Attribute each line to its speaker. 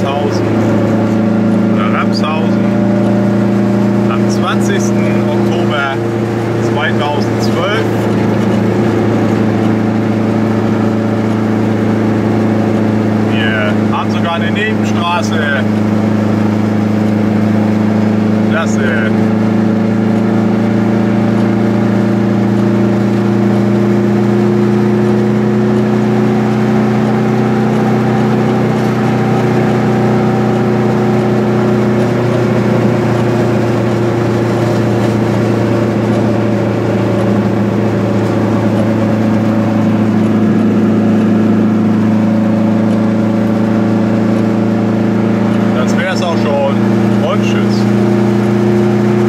Speaker 1: Ramshausen oder Ramshausen am 20. Oktober 2012. Wir haben sogar eine Nebenstraße